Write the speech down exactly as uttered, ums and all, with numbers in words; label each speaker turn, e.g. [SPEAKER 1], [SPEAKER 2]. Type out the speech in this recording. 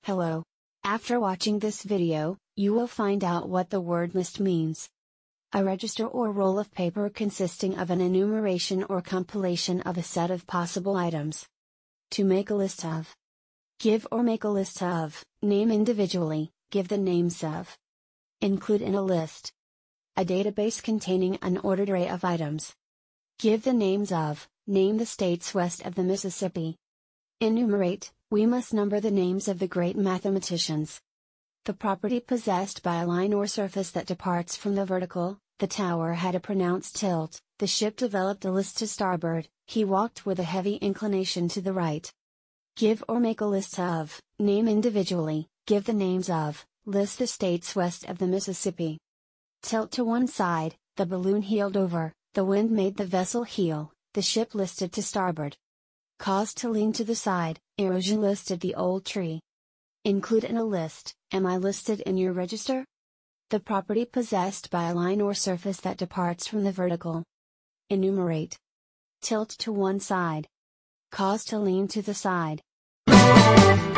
[SPEAKER 1] Hello. After watching this video, you will find out what the word list means. A register or roll of paper consisting of an enumeration or compilation of a set of possible items. To make a list of. Give or make a list of, name individually, give the names of. Include in a list. A database containing an ordered array of items. Give the names of, name the states west of the Mississippi. Enumerate, we must number the names of the great mathematicians. The property possessed by a line or surface that departs from the vertical, the tower had a pronounced tilt, the ship developed a list to starboard, he walked with a heavy inclination to the right. Give or make a list of, name individually, give the names of, list the states west of the Mississippi. Tilt to one side, the balloon heeled over, the wind made the vessel heel, the ship listed to starboard. Cause to lean to the side, erosion listed the old tree. Include in a list, am I listed in your register? The property possessed by a line or surface that departs from the vertical. Enumerate. Tilt to one side. Cause to lean to the side.